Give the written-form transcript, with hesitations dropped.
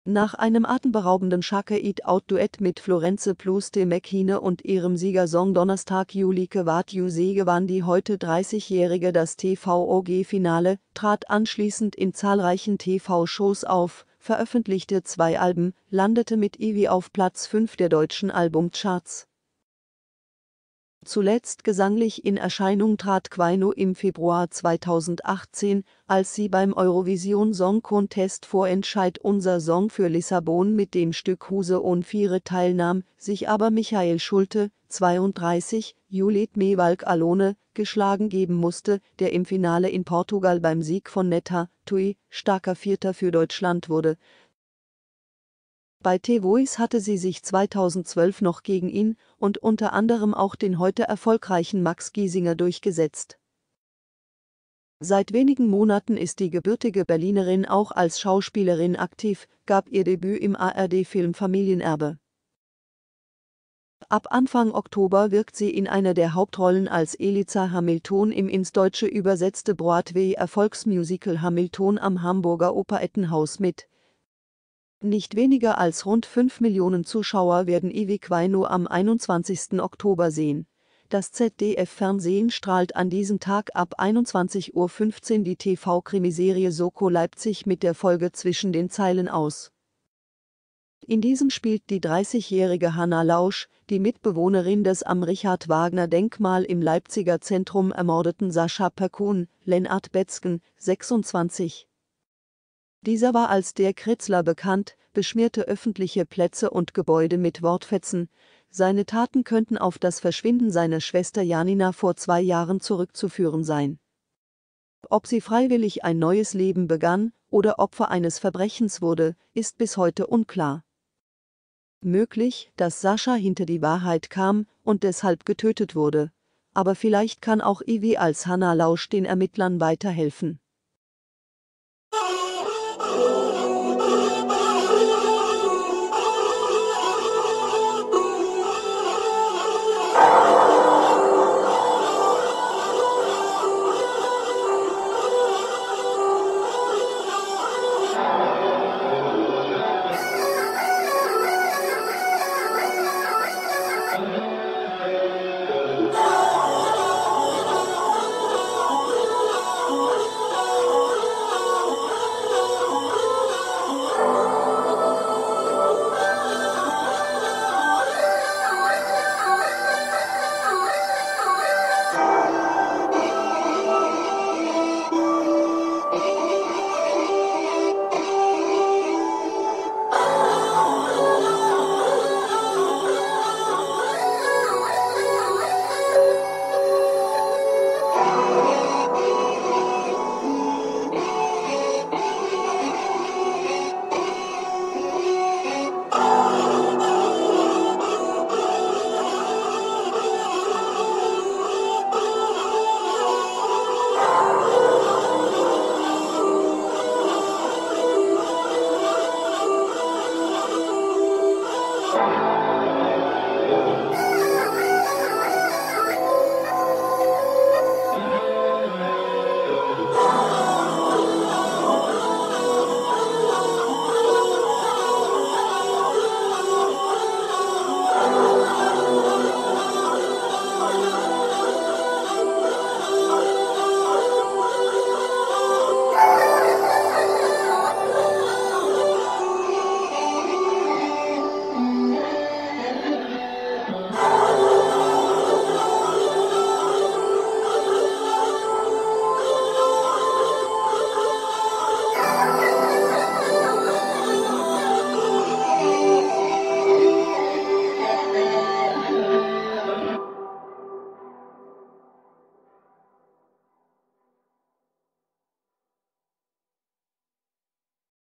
Nach einem atemberaubenden Shake-It-Out-Duett mit Florence Plus de Mekine und ihrem Siegersong Donnerstag Julike Wat Juse gewann die heute 30-Jährige das TVOG-Finale, trat anschließend in zahlreichen TV-Shows auf, veröffentlichte 2 Alben, landete mit Ivy auf Platz 5 der deutschen Albumcharts. Zuletzt gesanglich in Erscheinung trat Quaino im Februar 2018, als sie beim Eurovision Song Contest Vorentscheid Unser Song für Lissabon mit dem Stück Huse on Fire teilnahm, sich aber Michael Schulte, 32, Juliet Mewalk Alone, geschlagen geben musste, der im Finale in Portugal beim Sieg von Netta Tui starker Vierter für Deutschland wurde. Bei The Voice hatte sie sich 2012 noch gegen ihn und unter anderem auch den heute erfolgreichen Max Giesinger durchgesetzt. Seit wenigen Monaten ist die gebürtige Berlinerin auch als Schauspielerin aktiv, gab ihr Debüt im ARD-Film Familienerbe. Ab Anfang Oktober wirkt sie in einer der Hauptrollen als Eliza Hamilton im ins Deutsche übersetzte Broadway-Erfolgsmusical Hamilton am Hamburger Operettenhaus mit. Nicht weniger als rund 5 Millionen Zuschauer werden Ivy Quaino am 21. Oktober sehen. Das ZDF-Fernsehen strahlt an diesem Tag ab 21:15 Uhr die TV-Krimiserie Soko Leipzig mit der Folge Zwischen den Zeilen aus. In diesem spielt die 30-jährige Hannah Lausch, die Mitbewohnerin des am Richard-Wagner-Denkmal im Leipziger Zentrum ermordeten Sascha Perkun, Lennart Betzgen, 26. Dieser war als der Kritzler bekannt, beschmierte öffentliche Plätze und Gebäude mit Wortfetzen. Seine Taten könnten auf das Verschwinden seiner Schwester Janina vor 2 Jahren zurückzuführen sein. Ob sie freiwillig ein neues Leben begann oder Opfer eines Verbrechens wurde, ist bis heute unklar. Möglich, dass Sascha hinter die Wahrheit kam und deshalb getötet wurde. Aber vielleicht kann auch Ivy als Hannah Lausch den Ermittlern weiterhelfen.